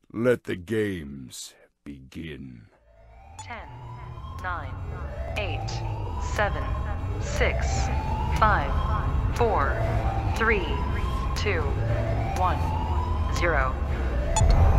Let the games begin. 10, 9, 8, 7, 6, 5, 4, 3, 2, 1, 0.